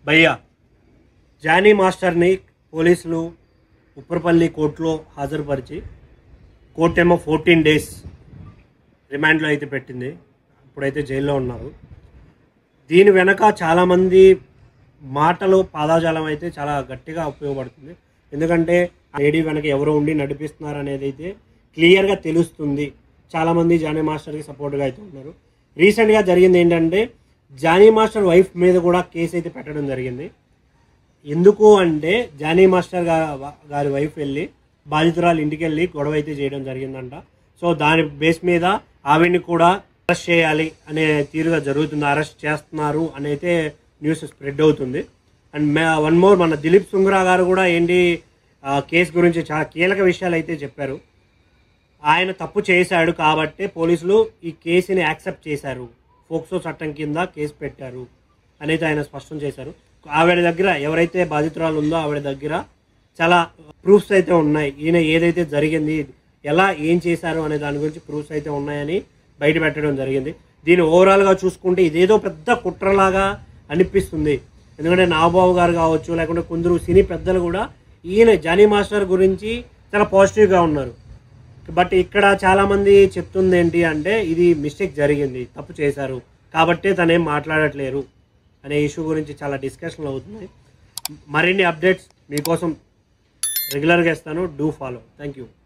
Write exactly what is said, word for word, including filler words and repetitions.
భయ్యా జానీ మాస్టర్ని పోలీసులు ఉప్పరపల్లి కోర్టులో హాజరుపరిచి కోర్టు ఏమో ఫోర్టీన్ డేస్ రిమాండ్లో అయితే పెట్టింది. ఇప్పుడైతే జైల్లో ఉన్నారు. దీని వెనక చాలామంది మాటలు పాదాజాలం అయితే చాలా గట్టిగా ఉపయోగపడుతుంది. ఎందుకంటే లేడీ వెనక ఎవరో ఉండి నడిపిస్తున్నారు అనేది అయితే క్లియర్గా తెలుస్తుంది. చాలామంది జానీ మాస్టర్కి సపోర్ట్గా అయితే ఉన్నారు. రీసెంట్గా జరిగింది ఏంటంటే జానీ మాస్టర్ వైఫ్ మీద కూడా కేసు అయితే పెట్టడం జరిగింది. ఎందుకు అంటే జానీ మాస్టర్ గారి వైఫ్ వెళ్ళి బాధితురాలు ఇంటికి వెళ్ళి గొడవ అయితే చేయడం జరిగిందంట. సో దాని బేస్ మీద ఆవిడ్ని కూడా అరెస్ట్ చేయాలి అనే తీరుగా జరుగుతుంది. అరెస్ట్ చేస్తున్నారు అని అయితే న్యూస్ స్ప్రెడ్ అవుతుంది. అండ్ వన్ మోర్ మన దిలీప్ సుంగ్రా గారు కూడా ఏంటి కేసు గురించి చాలా కీలక విషయాలు అయితే చెప్పారు. ఆయన తప్పు చేశాడు కాబట్టి పోలీసులు ఈ కేసుని యాక్సెప్ట్ చేశారు, ఫోక్సో చట్టం కింద కేసు పెట్టారు అనేది ఆయన స్పష్టం చేశారు. ఆవిడ దగ్గర ఎవరైతే బాధితురాలు ఉందో ఆవిడ దగ్గర చాలా ప్రూఫ్స్ అయితే ఉన్నాయి. ఈయన ఏదైతే జరిగింది, ఎలా ఏం చేశారు అనే దాని గురించి ప్రూఫ్స్ అయితే ఉన్నాయని బయట పెట్టడం జరిగింది. దీన్ని ఓవరాల్గా చూసుకుంటే ఇదేదో పెద్ద కుట్రలాగా అనిపిస్తుంది. ఎందుకంటే నాగబాబు గారు కావచ్చు, లేకుంటే కొందరు సినీ పెద్దలు కూడా ఈయన జానీ మాస్టర్ గురించి చాలా పాజిటివ్గా ఉన్నారు. బట్ ఇక్కడ చాలామంది చెప్తుంది ఏంటి అంటే ఇది మిస్టేక్ జరిగింది, తప్పు చేశారు కాబట్టే తనేం మాట్లాడట్లేరు అనే ఇష్యూ గురించి చాలా డిస్కషన్లు అవుతున్నాయి. మరిన్ని అప్డేట్స్ మీకోసం రెగ్యులర్గా ఇస్తాను. Do follow. Thank you.